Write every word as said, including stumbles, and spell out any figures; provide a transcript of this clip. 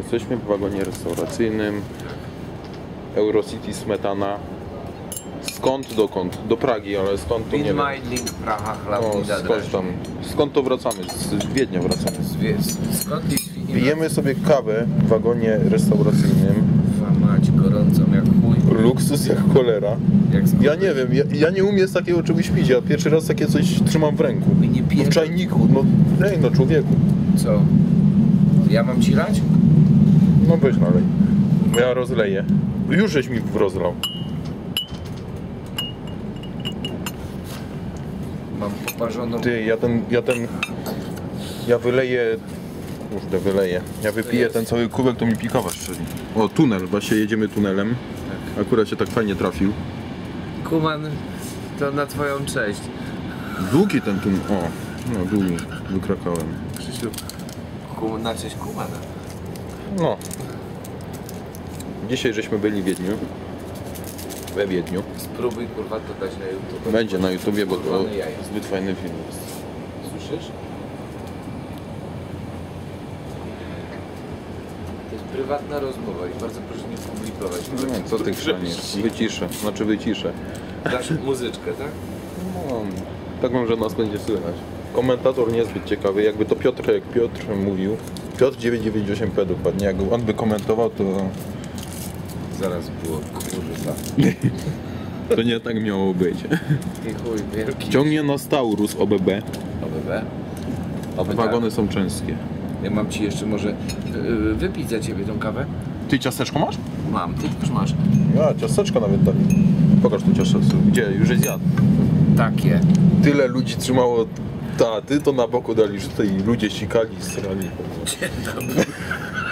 Jesteśmy w wagonie restauracyjnym Eurocity Smetana. Skąd dokąd? Do Pragi, ale skąd to nie wiem. Mindling, Praha, No, Hlavnida, skąd tam? Skąd to wracamy? Z Wiednia wracamy. Skąd jest Pijemy sobie kawę w wagonie restauracyjnym. mać gorącą jak chuj. Luksus jak cholera. Jak Ja nie wiem, ja, ja nie umiem z takiego czegoś pić. Ja pierwszy raz takie coś trzymam w ręku. I nie piję. W czajniku, no ej no człowieku. Co? Ja mam ci lać? No weź nalej. Ja rozleję. Już żeś mi rozlał. Mam poparzoną... Ty, ja ten, ja ten, ja wyleję, kurde wyleję, ja wypiję ten cały kubek, to mi pikawa strzeli. O, tunel, właśnie jedziemy tunelem, akurat się tak fajnie trafił. Kuman, to na twoją cześć. Długi ten tunel, o, no długi, wykrakałem. Krzysiu, kum, na cześć Kumana. No. Dzisiaj żeśmy byli w Wiedniu, we Wiedniu. Spróbuj kurwa to dać na YouTube. Będzie na YouTubie, bo to Kurwane jaja. zbyt fajny film jest. Słyszysz? To jest prywatna rozmowa i bardzo proszę nie publikować. No, co ty chrzanisz? Wyciszę, znaczy wyciszę. Dasz muzyczkę, tak? No, tak mam, że nas będzie słychać. Komentator niezbyt ciekawy, jakby to Piotr, jak Piotr mówił. Piotr dziewięćset dziewięćdziesiąt osiem P dokładnie, jak on by komentował, to... Zaraz było kurwa. To nie tak miało być. I chuj wielki. Ciągnie nas Taurus O B B. O B B? O B B. Wagony są częskie. Ja mam ci jeszcze może yy, wypić za ciebie tą kawę? Ty ciasteczko masz? Mam, ty też masz. Ja, ciasteczko nawet dali. Pokaż tu ciasteczko. Gdzie? Już jest zjadł. Takie. Tyle ludzi trzymało taty, to na boku dali, że tutaj ludzie ścikali i strali. Dzień dobry.